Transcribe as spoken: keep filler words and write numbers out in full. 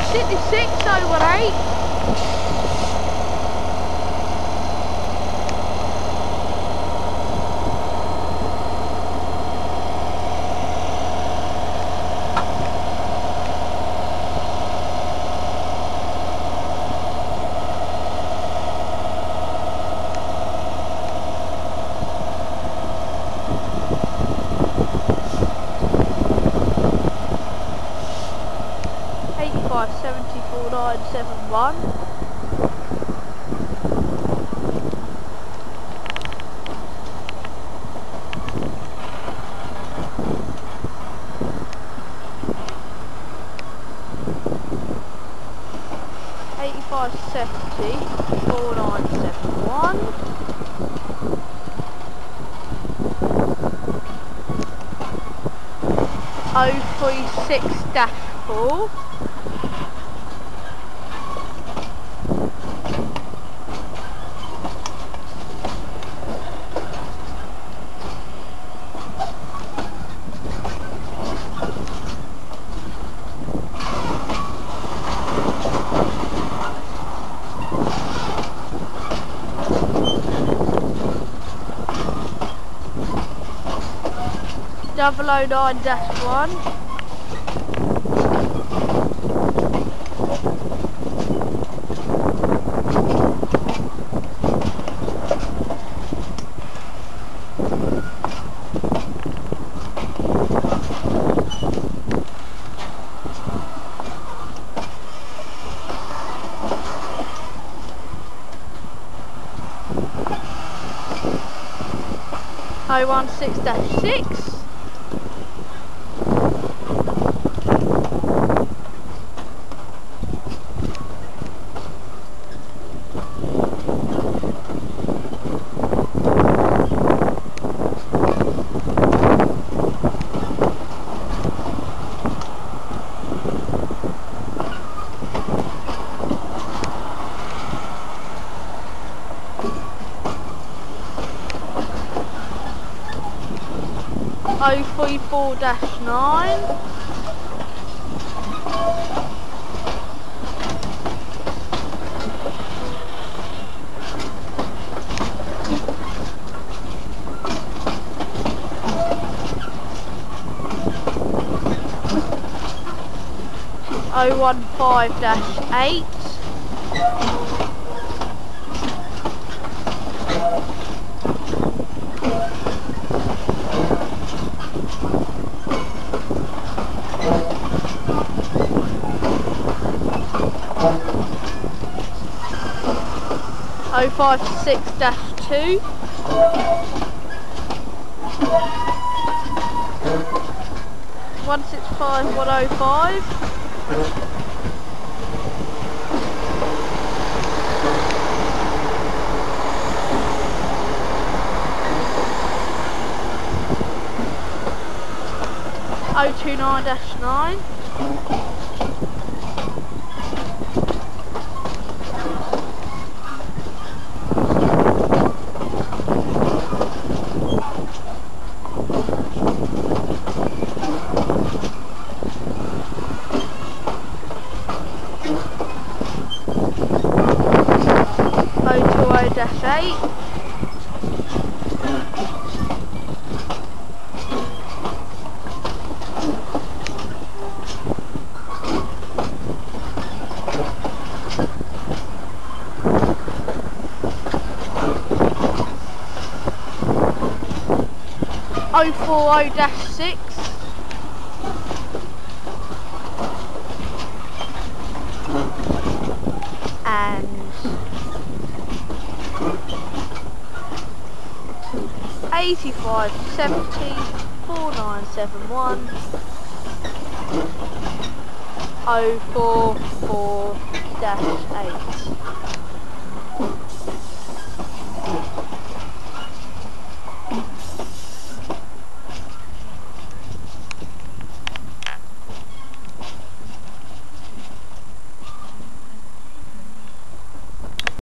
sixty-six over eight. eighty-five seventy-four nine seven one. eighty-five seventy four nine seven one. oh three six dash four. double oh nine dash one. oh one six dash six. oh three four dash nine. oh one five dash eight. oh five six dash two. one six five one oh five. oh two nine dash nine. dash eight. oh four oh dash six. And eighty-five seventy four nine seven one oh four four dash eight.